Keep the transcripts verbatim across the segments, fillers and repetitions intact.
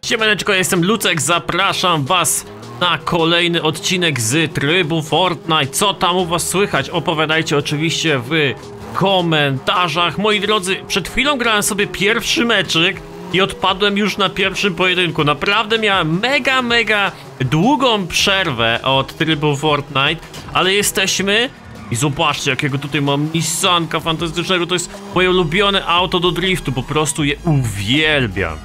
Siemaneczko, ja jestem Lucek, zapraszam was na kolejny odcinek z trybu Fortnite. Co tam u was słychać? Opowiadajcie oczywiście w komentarzach. Moi drodzy, przed chwilą grałem sobie pierwszy meczyk i odpadłem już na pierwszym pojedynku. Naprawdę miałem mega, mega długą przerwę od trybu Fortnite, ale jesteśmy... I zobaczcie, jakiego tutaj mam Nissanka fantastycznego. To jest moje ulubione auto do driftu, po prostu je uwielbiam.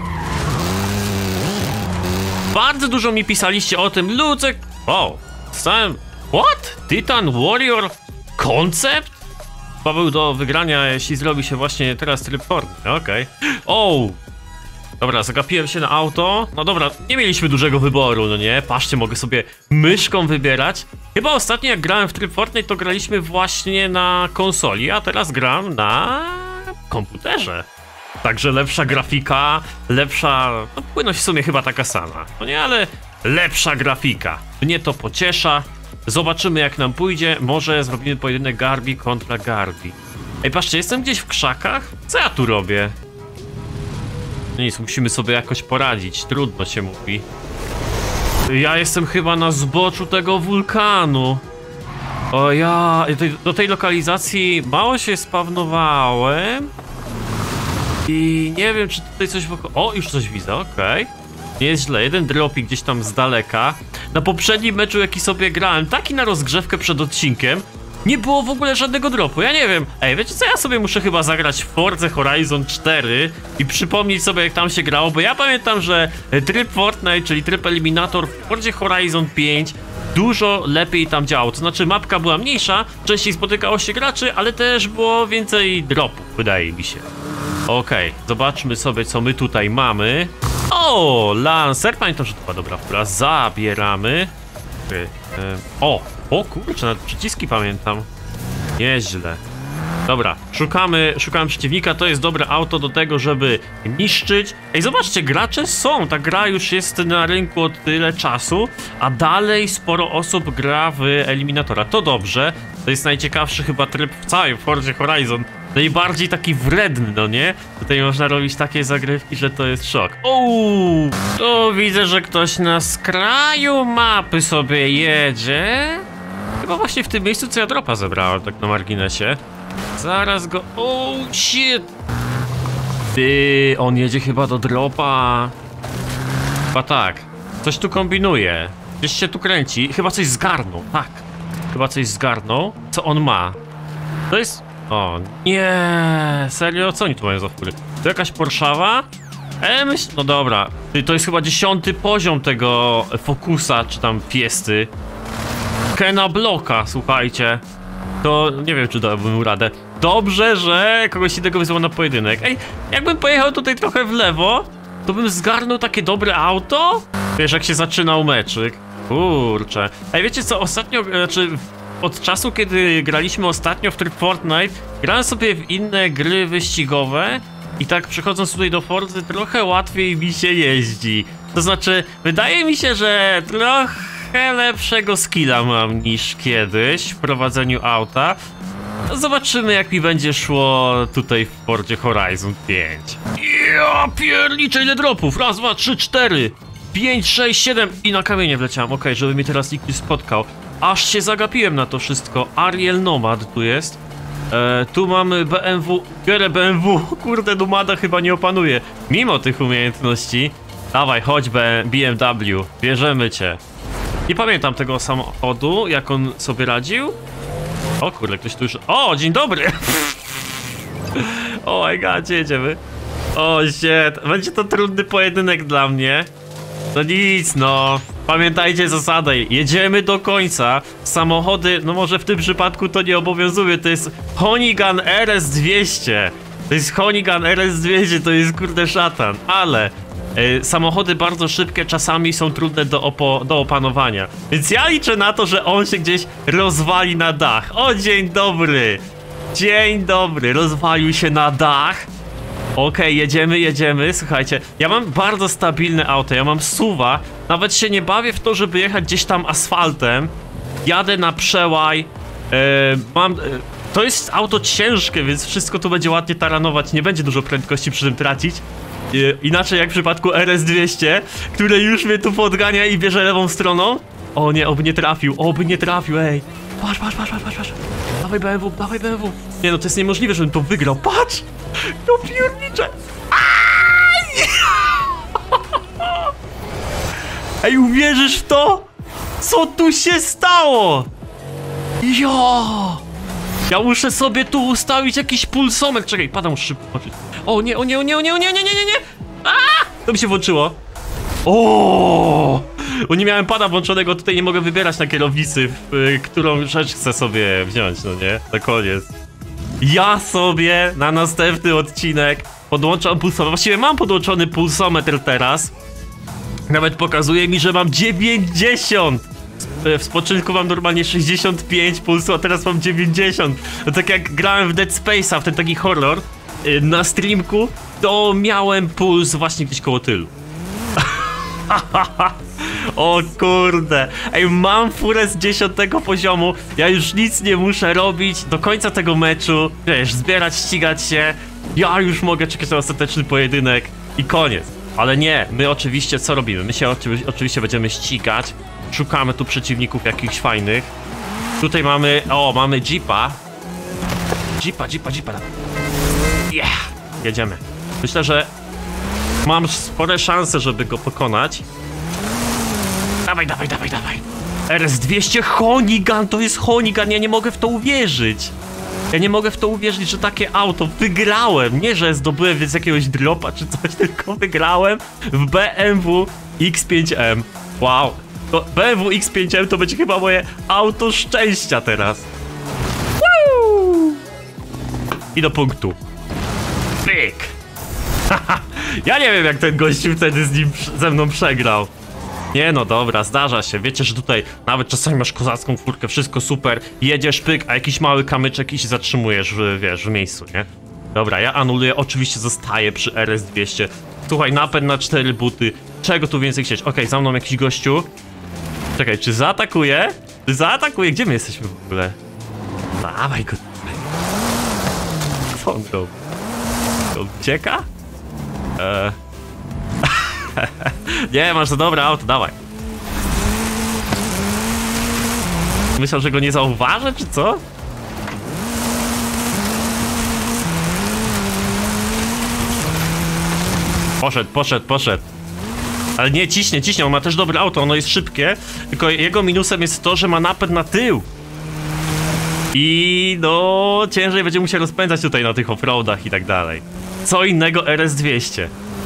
Bardzo dużo mi pisaliście o tym, Lucek... O, stałem... What? Titan Warrior Concept? Paweł do wygrania, jeśli zrobi się właśnie teraz tryb Fortnite, okej. Okay. O! Dobra, zagapiłem się na auto. No dobra, nie mieliśmy dużego wyboru, no nie? Patrzcie, mogę sobie myszką wybierać. Chyba ostatnio jak grałem w tryb Fortnite, to graliśmy właśnie na konsoli, a teraz gram na komputerze. Także lepsza grafika, lepsza... No płynność w sumie chyba taka sama. No nie, ale lepsza grafika. Mnie to pociesza. Zobaczymy jak nam pójdzie. Może zrobimy pojedynek Garbi kontra Garbi. Ej, patrzcie, jestem gdzieś w krzakach? Co ja tu robię? Nic, musimy sobie jakoś poradzić. Trudno się mówi. Ja jestem chyba na zboczu tego wulkanu. O ja... Do tej lokalizacji mało się spawnowałem. I nie wiem, czy tutaj coś wokół... O, już coś widzę, okej. Okay. Nie jest źle, jeden dropik gdzieś tam z daleka. Na poprzednim meczu, jaki sobie grałem, taki na rozgrzewkę przed odcinkiem, nie było w ogóle żadnego dropu, ja nie wiem. Ej, wiecie co, ja sobie muszę chyba zagrać w Forza Horizon cztery i przypomnieć sobie jak tam się grało, bo ja pamiętam, że tryb Fortnite, czyli tryb Eliminator w Forzie Horizon pięć dużo lepiej tam działał, to znaczy mapka była mniejsza, częściej spotykało się graczy, ale też było więcej dropów, wydaje mi się. Okej, okay, zobaczmy sobie co my tutaj mamy. O, Lancer, pamiętam, że to była dobra fura, zabieramy. Okay, e, o, o kurczę, nawet przyciski pamiętam. Nieźle. Dobra, szukamy, szukamy przeciwnika, to jest dobre auto do tego, żeby niszczyć. Ej, zobaczcie, gracze są, ta gra już jest na rynku od tyle czasu, a dalej sporo osób gra w Eliminatora. To dobrze, to jest najciekawszy chyba tryb w całej Forzie Horizon. Najbardziej taki wredny, no nie? Tutaj można robić takie zagrywki, że to jest szok. Uuu, to widzę, że ktoś na skraju mapy sobie jedzie. Chyba właśnie w tym miejscu, co ja dropa zebrałem, tak na marginesie. Zaraz go... Oh shit! Ty, on jedzie chyba do dropa. Chyba tak. Coś tu kombinuje. Gdzieś się tu kręci. Chyba coś zgarnął, tak. Chyba coś zgarnął. Co on ma? To jest... O, nie, serio? Co oni tu mają za fury? To jakaś Porszawa? E, myśl... No dobra. To jest chyba dziesiąty poziom tego Focusa, czy tam Fiesty. Kena Bloka, słuchajcie. To nie wiem, czy dałbym mu radę. Dobrze, że kogoś innego wyzwał na pojedynek. Ej, jakbym pojechał tutaj trochę w lewo, to bym zgarnął takie dobre auto? Wiesz, jak się zaczynał meczyk. Kurczę. Ej, wiecie co, ostatnio, znaczy... Od czasu, kiedy graliśmy ostatnio w tryb Fortnite, grałem sobie w inne gry wyścigowe i tak przechodząc tutaj do Forzy trochę łatwiej mi się jeździ. To znaczy, wydaje mi się, że trochę lepszego skilla mam niż kiedyś w prowadzeniu auta. Zobaczymy jak mi będzie szło tutaj w Forzie Horizon pięć. Ja pierniczę, ile dropów! Raz, dwa, trzy, cztery, pięć, sześć, siedem i na kamienie wleciałem. Okej, okay, żeby mnie teraz nikt nie spotkał. Aż się zagapiłem na to wszystko. Ariel Nomad tu jest. E, tu mamy B M W. Biorę B M W. Kurde, Nomada chyba nie opanuje. Mimo tych umiejętności. Dawaj, chodź B M W. Bierzemy cię. Nie pamiętam tego samochodu, jak on sobie radził. O kurde, ktoś tu już... O, dzień dobry! O my god, jedziemy. O shit, będzie to trudny pojedynek dla mnie. No nic, no. Pamiętajcie zasadę, jedziemy do końca. Samochody, no może w tym przypadku to nie obowiązuje, to jest Hoonigan R S dwieście. To jest Hoonigan R S dwieście, to jest kurde szatan, ale y, samochody bardzo szybkie czasami są trudne do, opo do opanowania. Więc ja liczę na to, że on się gdzieś rozwali na dach. O, dzień dobry. Dzień dobry, rozwalił się na dach. Okej, okay, jedziemy, jedziemy, słuchajcie, ja mam bardzo stabilne auto, ja mam suwa, nawet się nie bawię w to, żeby jechać gdzieś tam asfaltem, jadę na przełaj, yy, mam, yy, to jest auto ciężkie, więc wszystko tu będzie ładnie taranować, nie będzie dużo prędkości przy tym tracić, Inaczej jak w przypadku R S dwieście, które już mnie tu podgania i bierze lewą stroną. O nie, oby nie trafił, oby nie trafił, ej. Patrz, patrz, patrz, patrz, patrz. Dawaj B M W, dawaj B M W. Nie no, to jest niemożliwe, żebym to wygrał. Patrz! No piernicze. Ej, uwierzysz w to? Co tu się stało? Jo! Ja muszę sobie tu ustawić jakiś pulsometr. Czekaj, padam szybko. O nie, o nie, o nie, o nie, o nie, nie, nie, nie, nie! A! To mi się włączyło. O! Bo nie miałem pada włączonego, tutaj nie mogę wybierać na kierownicy, w, y, którą rzecz chcę sobie wziąć, no nie? Na koniec. Ja sobie na następny odcinek podłączam pulsometr. Właściwie mam podłączony pulsometr teraz. Nawet pokazuje mi, że mam dziewięćdziesiąt. W spoczynku mam normalnie sześćdziesiąt pięć pulsu, a teraz mam dziewięćdziesiąt. No tak jak grałem w Dead Space'a, w ten taki horror, yy, na streamku, to miałem puls właśnie gdzieś koło tylu. O kurde. Ej, mam furę z dziesiątego poziomu. Ja już nic nie muszę robić do końca tego meczu. Wiesz, zbierać, ścigać się. Ja już mogę czekać na ostateczny pojedynek i koniec. Ale nie, my oczywiście co robimy? My się oczy oczywiście będziemy ścigać. Szukamy tu przeciwników jakichś fajnych. Tutaj mamy, o, mamy Jeepa. Jeepa, Jeepa, Jeepa. Yeah, jedziemy. Myślę, że mam spore szanse, żeby go pokonać. Dawaj, dawaj, dawaj, dawaj. R S dwieście Honigan, to jest Honigan, ja nie mogę w to uwierzyć. Ja nie mogę w to uwierzyć, że takie auto wygrałem. Nie, że zdobyłem z jakiegoś dropa czy coś, tylko wygrałem w B M W X pięć M. Wow. To B M W X pięć M to będzie chyba moje auto szczęścia teraz. Woo! I do punktu. Pyk. Ja nie wiem, jak ten gościu wtedy z nim, ze mną przegrał. Nie no dobra, zdarza się. Wiecie, że tutaj nawet czasami masz kozacką furkę, wszystko super. Jedziesz, pyk, a jakiś mały kamyczek i się zatrzymujesz, w, wiesz, w miejscu, nie? Dobra, ja anuluję, oczywiście zostaję przy R S dwieście. Słuchaj, napęd na cztery buty. Czego tu więcej chcieć? Okej, okay, za mną jakiś gościu. Czekaj, czy zaatakuje? Czy zaatakuje? Gdzie my jesteśmy w ogóle? Dawaj go. Co on robi? On ucieka? Eee... Nie, masz to dobre auto, dawaj. Myślał, że go nie zauważę, czy co? Poszedł, poszedł, poszedł. Ale nie, ciśnie, ciśnie, on ma też dobre auto, ono jest szybkie. Tylko jego minusem jest to, że ma napęd na tył. I no, ciężej będzie mu się rozpędzać tutaj na tych offroadach i tak dalej. Co innego R S dwieście.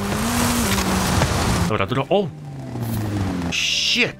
Dobra, dobra, o! Shit!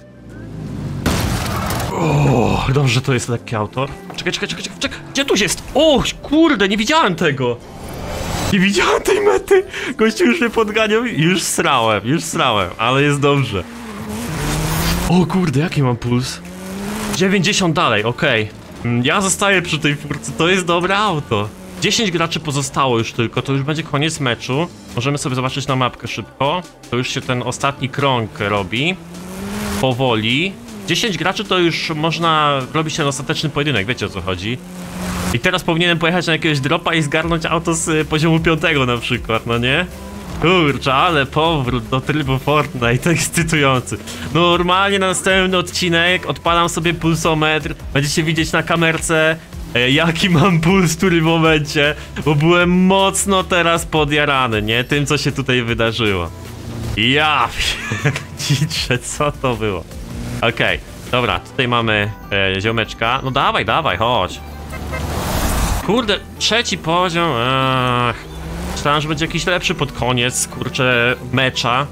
O, dobrze, to jest lekkie auto. Czekaj, czekaj, czekaj, czekaj, czekaj, gdzie tu jest? O, kurde, nie widziałem tego! Nie widziałem tej mety! Gościu już mnie podganiał i już srałem, już srałem, ale jest dobrze. O kurde, jaki mam puls? dziewięćdziesiąt dalej, okej. Okay. Ja zostaję przy tej furce, to jest dobre auto. dziesięć graczy pozostało już tylko, to już będzie koniec meczu. Możemy sobie zobaczyć na mapkę szybko. To już się ten ostatni krąg robi. Powoli. dziesięć graczy to już można robić ten ostateczny pojedynek, wiecie o co chodzi. I teraz powinienem pojechać na jakiegoś dropa i zgarnąć auto z poziomu piątego na przykład, no nie? Kurczę, ale powrót do trybu Fortnite, ekscytujący. Normalnie na następny odcinek odpalam sobie pulsometr. Będziecie widzieć na kamerce, jaki mam puls w którym momencie, bo byłem mocno teraz podjarany, nie? Tym, co się tutaj wydarzyło. Ja pierdziczę, co to było? Okej, okay, dobra, tutaj mamy e, ziomeczka. No dawaj, dawaj, chodź. Kurde, trzeci poziom, ach. Myślałem, że będzie jakiś lepszy pod koniec, kurczę, mecza.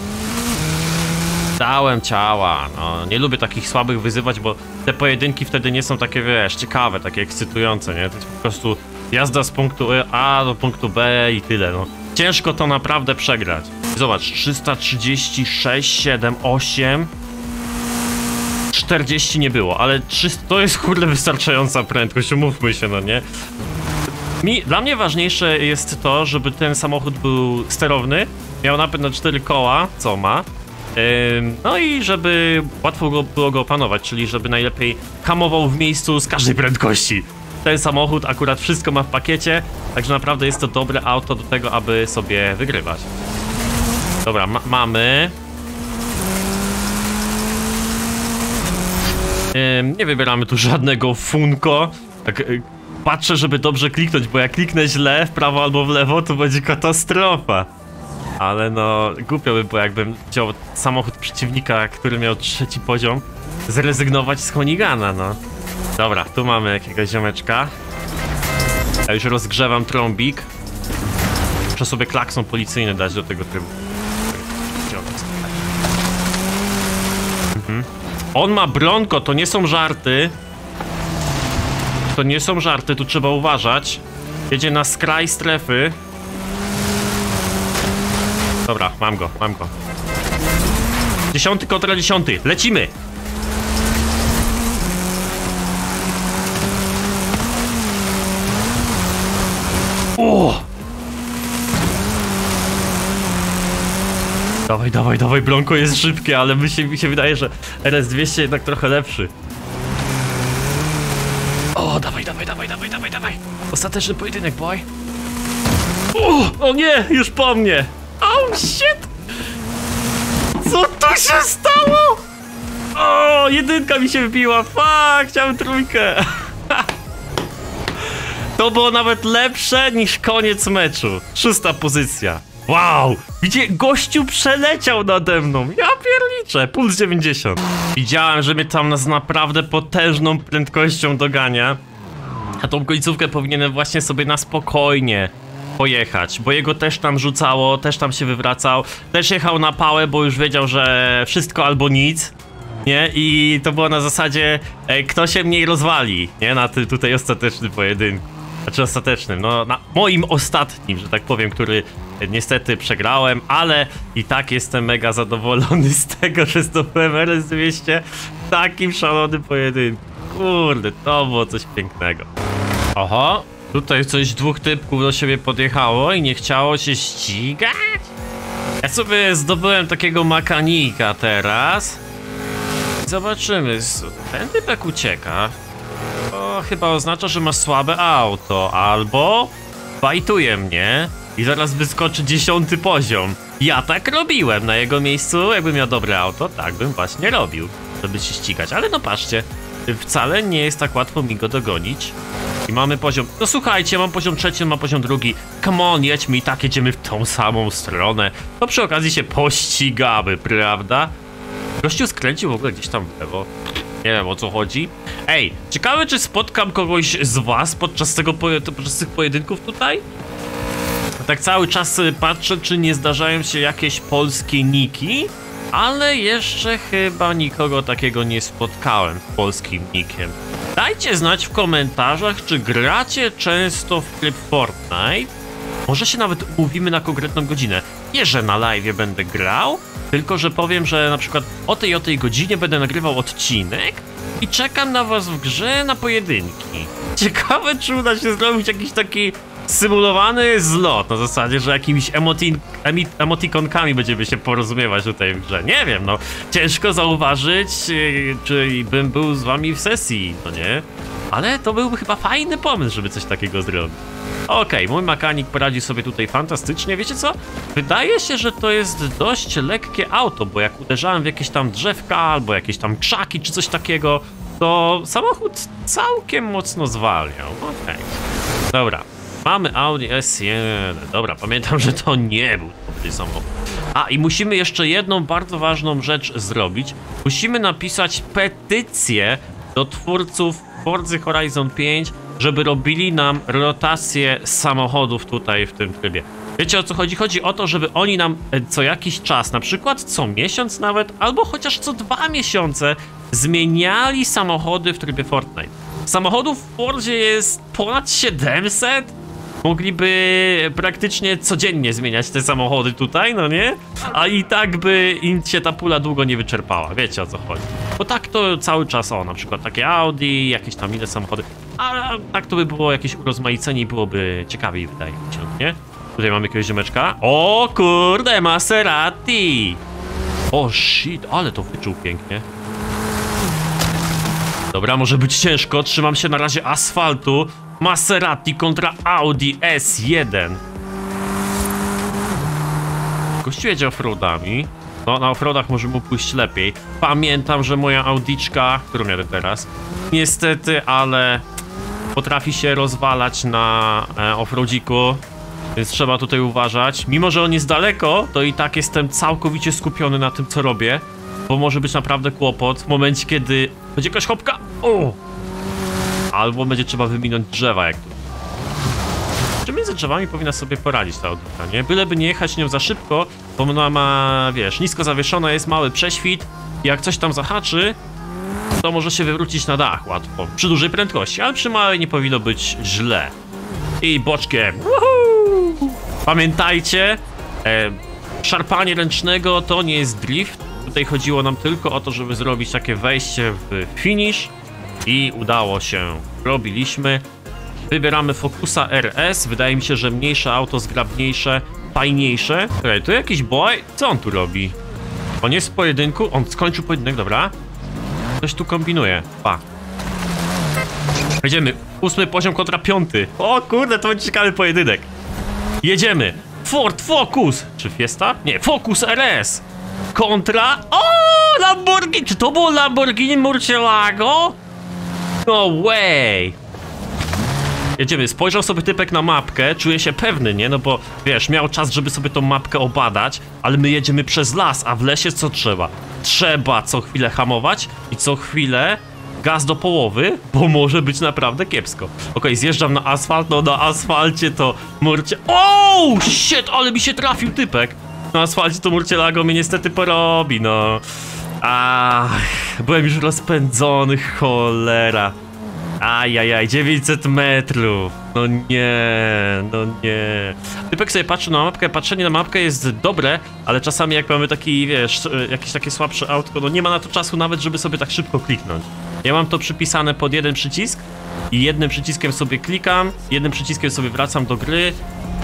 Dałem ciała, no nie lubię takich słabych wyzywać, bo te pojedynki wtedy nie są takie, wiesz, ciekawe, takie ekscytujące, nie? To jest po prostu jazda z punktu A do punktu B i tyle, no. Ciężko to naprawdę przegrać. Zobacz, trzysta trzydzieści sześć, siedem, osiem... czterdzieści nie było, ale trzysta to jest kurde wystarczająca prędkość, umówmy się, no nie? Mi, dla mnie ważniejsze jest to, żeby ten samochód był sterowny, miał napęd na cztery koła, co ma. No i żeby łatwo go, było go opanować, czyli żeby najlepiej hamował w miejscu z każdej prędkości. Ten samochód akurat wszystko ma w pakiecie, także naprawdę jest to dobre auto do tego, aby sobie wygrywać. Dobra, ma mamy. Ym, nie wybieramy tu żadnego funko. Tak, y, patrzę, żeby dobrze kliknąć, bo jak kliknę źle w prawo albo w lewo, to będzie katastrofa. Ale no, głupio by było, jakbym wziął samochód przeciwnika, który miał trzeci poziom, zrezygnować z Honigana, no. Dobra, tu mamy jakiegoś ziomeczka. Ja już rozgrzewam trąbik. Muszę sobie klakson policyjny dać do tego trybu. Mhm. On ma bronko, to nie są żarty. To nie są żarty, tu trzeba uważać. Jedzie na skraj strefy. Dobra, mam go, mam go. Dziesiąty kontra dziesiąty, lecimy! O! Dawaj, dawaj, dawaj, Bronco jest szybkie, ale mi się, mi się wydaje, że R S dwieście jednak trochę lepszy. O, dawaj, dawaj, dawaj, dawaj, dawaj, dawaj. Ostateczny pojedynek, boy. O, o nie, już po mnie. Oh, shit! Co tu się stało? O, jedynka mi się wybiła, fuck, chciałem trójkę. To było nawet lepsze niż koniec meczu. Szósta pozycja. Wow! Widzicie, gościu przeleciał nade mną. Ja pierniczę, puls dziewięćdziesiąt. Widziałem, że mnie tam z naprawdę potężną prędkością dogania. A tą końcówkę powinienem właśnie sobie na spokojnie pojechać, bo jego też tam rzucało, też tam się wywracał. Też jechał na pałę, bo już wiedział, że wszystko albo nic. Nie? I to było na zasadzie, e, kto się mniej rozwali, nie? Na tym tutaj ostatecznym pojedynku. Znaczy ostatecznym, no na moim ostatnim, że tak powiem, który niestety przegrałem, ale i tak jestem mega zadowolony z tego, że zdobyłem R S dwieście w takim szalonym pojedynku. Kurde, to było coś pięknego. Oho, tutaj coś dwóch typków do siebie podjechało i nie chciało się ścigać? Ja sobie zdobyłem takiego makanika teraz. Zobaczymy, ten typek ucieka. To chyba oznacza, że ma słabe auto, albo bajtuje mnie i zaraz wyskoczy dziesiąty poziom. Ja tak robiłem na jego miejscu, jakbym miał dobre auto, tak bym właśnie robił, żeby się ścigać. Ale no patrzcie, wcale nie jest tak łatwo mi go dogonić. I mamy poziom, no słuchajcie, mam poziom trzeci, mam poziom drugi. Come on, jedźmy i tak jedziemy w tą samą stronę. To przy okazji się pościgamy, prawda? Gościu skręcił w ogóle gdzieś tam w lewo. Nie wiem, o co chodzi. Ej, ciekawe, czy spotkam kogoś z was podczas tego podczas tych pojedynków tutaj? Tak cały czas patrzę, czy nie zdarzają się jakieś polskie niki, ale jeszcze chyba nikogo takiego nie spotkałem z polskim nikiem. Dajcie znać w komentarzach, czy gracie często w tryb Fortnite. Może się nawet umówimy na konkretną godzinę. Nie, że na live będę grał, tylko że powiem, że na przykład o tej o tej godzinie będę nagrywał odcinek i czekam na was w grze na pojedynki. Ciekawe, czy uda się zrobić jakiś taki symulowany zlot, na zasadzie, że jakimiś emotin, emi, emotikonkami będziemy się porozumiewać tutaj w grze. Nie wiem, no, ciężko zauważyć, yy, czy bym był z wami w sesji, no nie? Ale to byłby chyba fajny pomysł, żeby coś takiego zrobić. Okej, okay, mój makanik poradzi sobie tutaj fantastycznie. Wiecie co? Wydaje się, że to jest dość lekkie auto, bo jak uderzałem w jakieś tam drzewka albo jakieś tam krzaki czy coś takiego, to samochód całkiem mocno zwalniał. Okej. Okay. Dobra. Mamy Audi S jeden. Dobra, pamiętam, że to nie był dobry samochód. A, i musimy jeszcze jedną bardzo ważną rzecz zrobić. Musimy napisać petycję do twórców Forza Horizon pięć, żeby robili nam rotację samochodów tutaj w tym trybie. Wiecie, o co chodzi? Chodzi o to, żeby oni nam co jakiś czas, na przykład co miesiąc nawet, albo chociaż co dwa miesiące zmieniali samochody w trybie Fortnite. Samochodów w Forzie jest ponad siedemset. Mogliby praktycznie codziennie zmieniać te samochody tutaj, no nie? A i tak by im się ta pula długo nie wyczerpała, wiecie, o co chodzi. Bo tak to cały czas, o, na przykład takie Audi, jakieś tam inne samochody. A tak to by było jakieś urozmaicenie i byłoby ciekawiej, wydaje mi się, nie? Tutaj mamy jakiegoś ziomeczka. O kurde, Maserati! O shit, ale to wyczuł pięknie. Dobra, może być ciężko, trzymam się na razie asfaltu. Maserati kontra Audi S jeden. gościu jedzie offroadami. No, na offroadach może mu pójść lepiej. Pamiętam, że moja Audiczka, którą jadę teraz, niestety, ale potrafi się rozwalać na e, offroadziku, więc trzeba tutaj uważać. Mimo że on jest daleko, to i tak jestem całkowicie skupiony na tym, co robię, bo może być naprawdę kłopot w momencie, kiedy będzie jakaś hopka. O! Albo będzie trzeba wyminąć drzewa, jak tu. Czy między drzewami powinna sobie poradzić ta Audiczka, nie? Byleby nie jechać nią za szybko, bo ona ma, wiesz, nisko zawieszona, jest mały prześwit i jak coś tam zahaczy, to może się wywrócić na dach łatwo, przy dużej prędkości, ale przy małej nie powinno być źle. I boczkiem. Woohoo! Pamiętajcie, e, szarpanie ręcznego to nie jest drift. Tutaj chodziło nam tylko o to, żeby zrobić takie wejście w finish i udało się. Robiliśmy. Wybieramy Focusa R S. Wydaje mi się, że mniejsze auto, zgrabniejsze, fajniejsze. Okej, tu jakiś boy. Co on tu robi? On jest w pojedynku. On skończył pojedynek, dobra. Coś tu kombinuje. Pa. Jedziemy. Ósmy poziom kontra piąty. O kurde, to będzie ciekawy pojedynek. Jedziemy. Ford Focus. Czy Fiesta? Nie, Focus R S. Kontra... O! Lamborghini! Czy to było Lamborghini Murcielago? No way! Jedziemy, spojrzał sobie typek na mapkę, czuje się pewny, nie? No bo wiesz, miał czas, żeby sobie tą mapkę obadać, ale my jedziemy przez las, a w lesie co trzeba? Trzeba co chwilę hamować i co chwilę gaz do połowy, bo może być naprawdę kiepsko. Okej, okay, zjeżdżam na asfalt, no na asfalcie to Murcie... O, shit, ale mi się trafił typek. Na asfalcie to Murcielago mnie niestety porobi, no. Ach, byłem już rozpędzony, cholera. Ajajaj, dziewięćset metrów. No nie, no nie. Typek sobie patrzy na mapkę, patrzenie na mapkę jest dobre, ale czasami jak mamy taki, wiesz, jakieś takie słabsze autko, no nie ma na to czasu nawet, żeby sobie tak szybko kliknąć. Ja mam to przypisane pod jeden przycisk i jednym przyciskiem sobie klikam, jednym przyciskiem sobie wracam do gry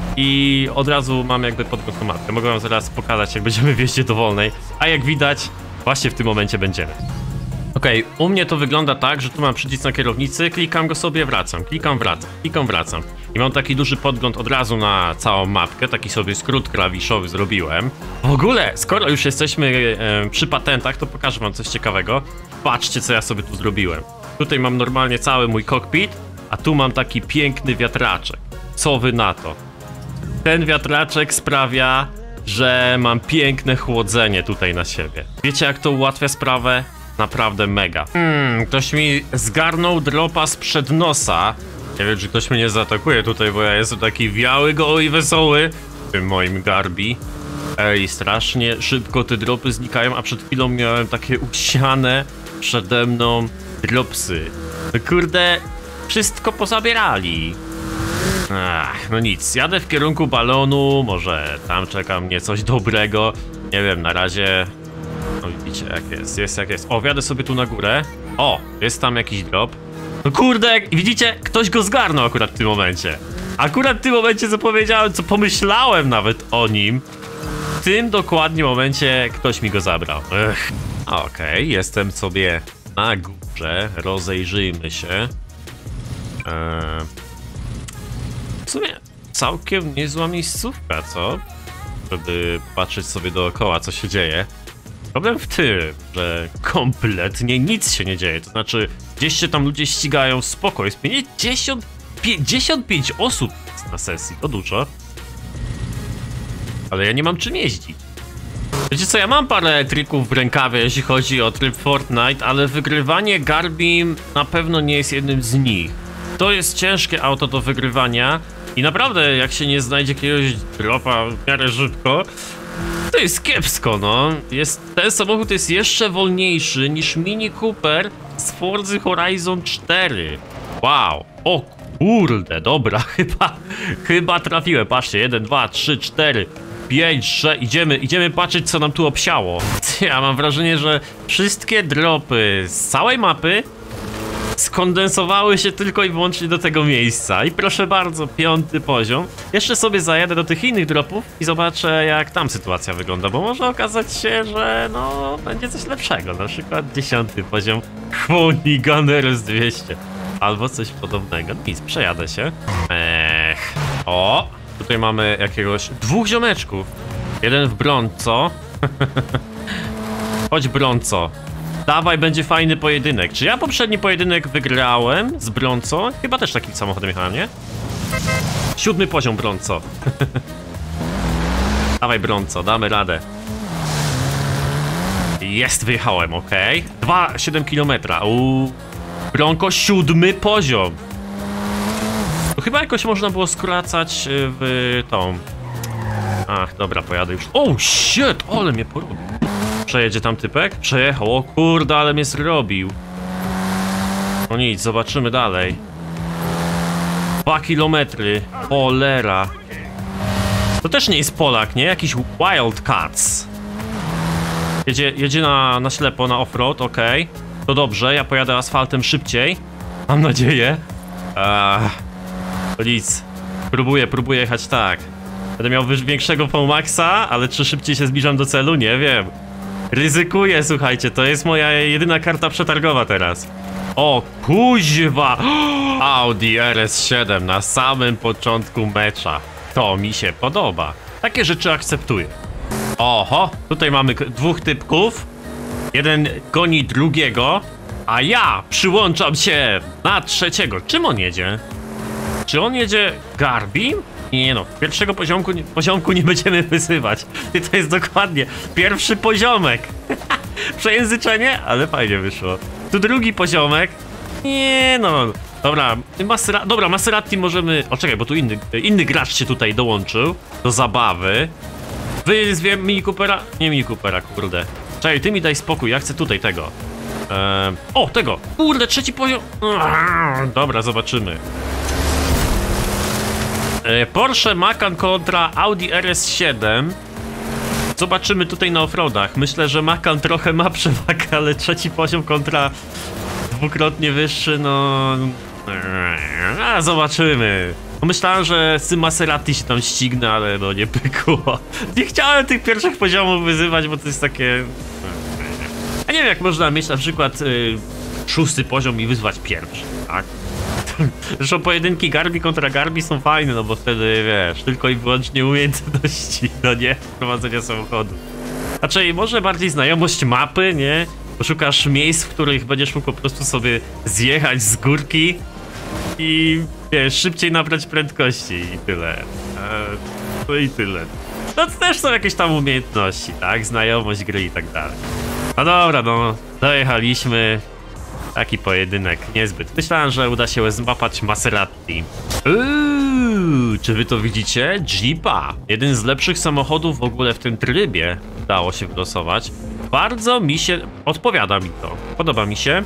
i od razu mam jakby podgląd na mapkę. Mogę wam zaraz pokazać, jak będziemy w jeździe dowolnej, a jak widać, właśnie w tym momencie będziemy. Okej, okay, u mnie to wygląda tak, że tu mam przycisk na kierownicy, klikam go sobie, wracam, klikam, wracam, klikam, wracam. I mam taki duży podgląd od razu na całą mapkę, taki sobie skrót klawiszowy zrobiłem. W ogóle, skoro już jesteśmy e, przy patentach, to pokażę wam coś ciekawego. Patrzcie, co ja sobie tu zrobiłem. Tutaj mam normalnie cały mój cockpit, a tu mam taki piękny wiatraczek. Co wy na to? Ten wiatraczek sprawia, że mam piękne chłodzenie tutaj na siebie. Wiecie, jak to ułatwia sprawę? Naprawdę mega. Hmm, ktoś mi zgarnął dropa sprzed nosa. Nie wiem, czy ktoś mnie zaatakuje tutaj, bo ja jestem taki wiały, goły i wesoły w tym moim garbi. Ej, strasznie szybko te dropy znikają, a przed chwilą miałem takie usiane przede mną dropsy. No kurde, wszystko pozabierali. Ach, no nic, jadę w kierunku balonu, może tam czeka mnie coś dobrego. Nie wiem, na razie... No widzicie jak jest, jest jak jest. O, wjadę sobie tu na górę. O, jest tam jakiś drop. No kurde, widzicie, ktoś go zgarnął akurat w tym momencie. Akurat w tym momencie, co powiedziałem, co pomyślałem nawet o nim, w tym dokładnie momencie ktoś mi go zabrał. Ech. Okej, okay, jestem sobie na górze, rozejrzyjmy się. Eee... W sumie całkiem niezła miejscówka, co? Żeby patrzeć sobie dookoła, co się dzieje. Problem w tym, że kompletnie nic się nie dzieje, to znaczy gdzieś się tam ludzie ścigają, spoko, jest pięćdziesiąt, pięćdziesiąt pięć osób na sesji, to dużo. Ale ja nie mam czym jeździć. Wiecie co, ja mam parę trików w rękawie, jeśli chodzi o tryb Fortnite, ale wygrywanie Garbim na pewno nie jest jednym z nich. To jest ciężkie auto do wygrywania i naprawdę jak się nie znajdzie jakiegoś dropa w miarę szybko, to jest kiepsko, no. Jest, ten samochód jest jeszcze wolniejszy niż Mini Cooper z Forza Horizon cztery. Wow. O kurde, dobra, chyba, chyba trafiłem. Patrzcie, jeden, dwa, trzy, cztery, pięć, sześć, idziemy, idziemy patrzeć, co nam tu obsiało. Ja mam wrażenie, że wszystkie dropy z całej mapy skondensowały się tylko i wyłącznie do tego miejsca. I proszę bardzo, piąty poziom. Jeszcze sobie zajadę do tych innych dropów i zobaczę, jak tam sytuacja wygląda, bo może okazać się, że no, będzie coś lepszego. Na przykład dziesiąty poziom Chłoni Gunners dwieście. Albo coś podobnego. Nic, przejadę się. Ech. O, tutaj mamy jakiegoś dwóch ziomeczków. Jeden w brązo. Chodź brązo. Dawaj, będzie fajny pojedynek. Czy ja poprzedni pojedynek wygrałem z brązo? Chyba też takim samochodem jechałem, nie? Siódmy poziom brązo. Dawaj brązo, damy radę. Jest, wyjechałem, ok. dwa przecinek siedem kilometra. Uuu. Bronco, siódmy poziom. To chyba jakoś można było skracać w tą... Ach, dobra, pojadę już. Oh shit, ale mnie porobił. Przejedzie tam typek? Przejechał, o kurde, ale mnie zrobił. No nic, zobaczymy dalej. Dwa kilometry, cholera. To też nie jest Polak, nie? Jakiś Wildcats. Jedzie, jedzie na, na ślepo, na offroad, okej. Okay. To dobrze, ja pojadę asfaltem szybciej. Mam nadzieję. Eee, to nic. Próbuję, próbuję jechać tak. Będę miał większego V-Maxa, ale czy szybciej się zbliżam do celu? Nie wiem. Ryzykuję, słuchajcie, to jest moja jedyna karta przetargowa teraz. O, kuźwa! Audi R S siedem na samym początku mecza. To mi się podoba. Takie rzeczy akceptuję. Oho, tutaj mamy dwóch typków. Jeden goni drugiego, a ja przyłączam się na trzeciego. Czym on jedzie? Czy on jedzie Garbim? Nie no, pierwszego poziomku, poziomku nie będziemy wysywać. To jest dokładnie pierwszy poziomek. Przejęzyczenie, ale fajnie wyszło. Tu drugi poziomek. Nie no, dobra, Masera dobra, Maserati możemy... O czekaj, bo tu inny, inny gracz się tutaj dołączył do zabawy. Wy z Mini Coopera? Nie Mini Coopera, kurde. Czekaj, ty mi daj spokój, ja chcę tutaj tego. Eee, o, tego! Kurde, trzeci poziom... Dobra, zobaczymy. Eee, Porsche Macan kontra Audi R S siedem. Zobaczymy tutaj na offroadach. Myślę, że Macan trochę ma przewagę, ale trzeci poziom kontra dwukrotnie wyższy, no... A, zobaczymy. Myślałem, że z tym Maserati się tam ścignę, ale no nie pykło. Nie chciałem tych pierwszych poziomów wyzywać, bo to jest takie... Ja nie wiem, jak można mieć na przykład y, szósty poziom i wyzwać pierwszy, tak? Zresztą pojedynki Garbi kontra Garbi są fajne, no bo wtedy, wiesz, tylko i wyłącznie umiejętności, no nie, prowadzenia samochodu. Znaczy, może bardziej znajomość mapy, nie? Poszukasz miejsc, w których będziesz mógł po prostu sobie zjechać z górki i, wiesz, szybciej nabrać prędkości i tyle. Eee, no i tyle. To też są jakieś tam umiejętności, tak? Znajomość gry i tak dalej. No dobra, no, dojechaliśmy. Taki pojedynek, niezbyt. Myślałem, że uda się złapać Maserati. Uuu, czy wy to widzicie? Jeepa. Jeden z lepszych samochodów w ogóle w tym trybie udało się wylosować. Bardzo mi się... odpowiada mi to. Podoba mi się.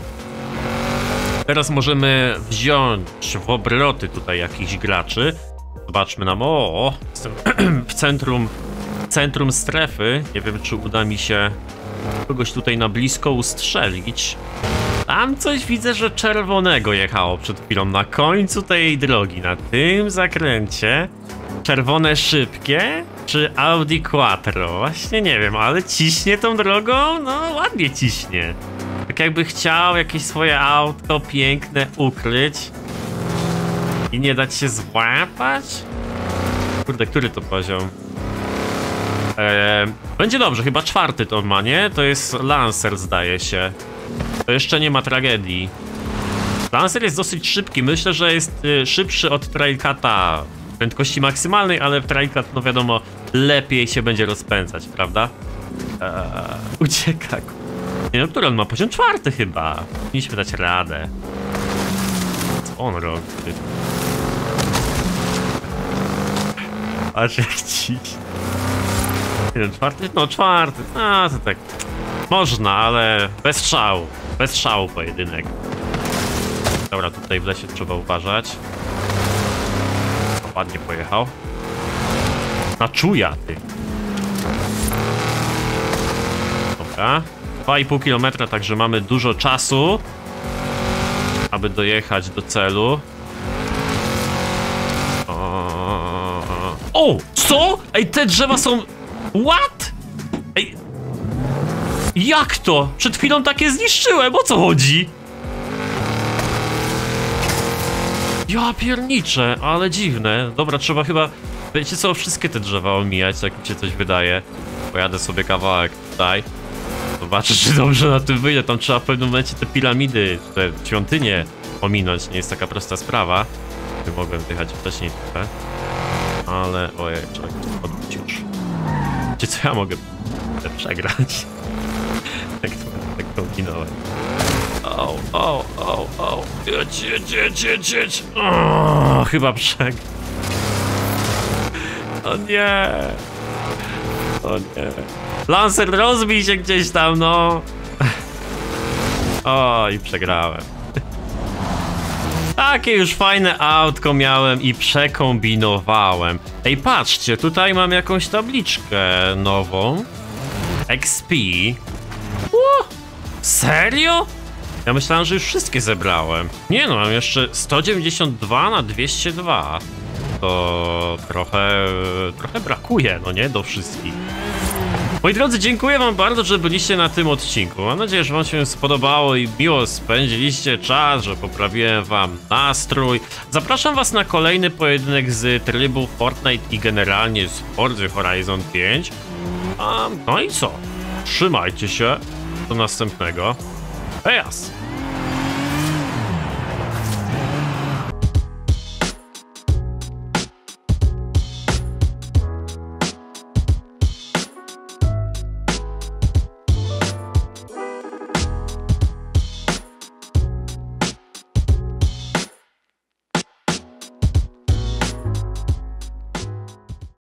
Teraz możemy wziąć w obroty tutaj jakichś graczy. Zobaczmy nam... O, jestem w centrum... centrum strefy. Nie wiem, czy uda mi się kogoś tutaj na blisko ustrzelić. Tam coś widzę, że czerwonego jechało przed chwilą na końcu tej drogi, na tym zakręcie. Czerwone szybkie, czy Audi Quattro? Właśnie nie wiem, ale ciśnie tą drogą? No ładnie ciśnie. Tak jakby chciał jakieś swoje autko piękne ukryć i nie dać się złapać. Kurde, który to poziom? Eee, będzie dobrze, chyba czwarty to ma, nie? To jest Lancer, zdaje się. To jeszcze nie ma tragedii. Lancer jest dosyć szybki. Myślę, że jest y, szybszy od Trailcata prędkości maksymalnej, ale w Trailcat, no wiadomo, lepiej się będzie rozpędzać, prawda? Eee, ucieka. Nie no, który on ma? Poziom czwarty chyba. Powinniśmy dać radę. Co on robi? Patrz jak ci... Jeden czwarty? No czwarty. A, to tak... Można, ale bez strzału. Bez strzału pojedynek. Dobra, tutaj w lesie trzeba uważać. Ładnie pojechał. Na czuja, ty. Dobra. dwa i pół kilometra, także mamy dużo czasu, aby dojechać do celu. O, o, co? Ej, te drzewa są... What? Ej... Jak to? Przed chwilą takie zniszczyłem, o co chodzi? Ja pierniczę, ale dziwne. Dobra, trzeba chyba Wiecie co, wszystkie te drzewa omijać, jak mi się coś wydaje. Pojadę sobie kawałek tutaj. Zobaczę, czy dobrze na tym wyjdę. Tam trzeba w pewnym momencie te piramidy, te świątynie ominąć. Nie jest taka prosta sprawa. Nie mogłem wyjechać wcześniej trochę. Ale... Ojej, czekaj, odbić już. Wiecie co, ja mogę przegrać. Jak to, jak to minąłem. O, o, o, o. Jedź, jedź, jedź, jedź, jedź. O, chyba przegrał. O nie. O nie. Lancer, rozbij się gdzieś tam, no. O, i przegrałem. Takie już fajne autko miałem i przekombinowałem. Ej, patrzcie, tutaj mam jakąś tabliczkę nową. X P. Ło, serio? Ja myślałem, że już wszystkie zebrałem. Nie no, mam jeszcze sto dziewięćdziesiąt dwa na dwieście dwa. To trochę, trochę brakuje, no nie, do wszystkich. Moi drodzy, dziękuję wam bardzo, że byliście na tym odcinku. Mam nadzieję, że wam się spodobało i miło spędziliście czas, że poprawiłem wam nastrój. Zapraszam was na kolejny pojedynek z trybu Fortnite i generalnie z Forza Horizon pięć. A, no i co? Trzymajcie się. Do następnego. Ejas!